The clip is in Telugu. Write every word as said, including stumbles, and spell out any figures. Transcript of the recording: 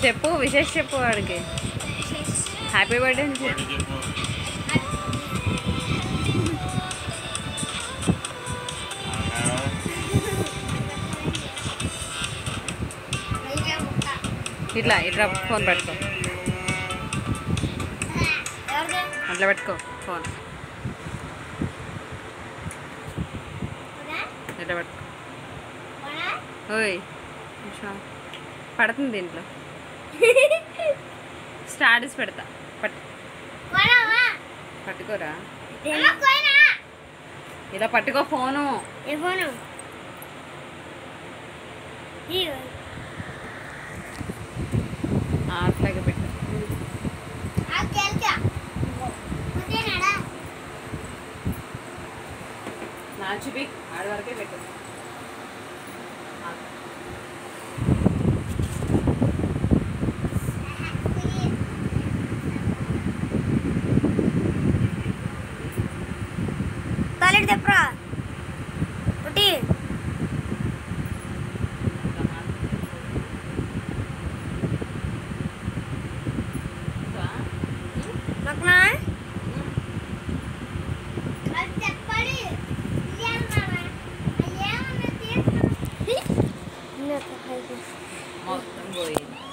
చెప్పు విశేష్ చెప్పు వాడికి హ్యాపీ బర్త్డే అని చెప్పు. ఇట్లా ఇట్లా ఫోన్ పెట్టుకో, అట్లా పెట్టుకో ఫోన్, ఇట్లా పెట్టుకో. ఓయ్ పడుతుంది దీంట్లో, స్టాటస్ పెడతా. పట్టు పట్టుకోరా, ఇలా పట్టుకో ఫోను. అట్లాగే పెట్టు. నా చూపి ఆడ వరకే పెట్టు. టాయిలెట్ చెప్పరా ఒకటి నక్కనా మొత్తం పోయింది.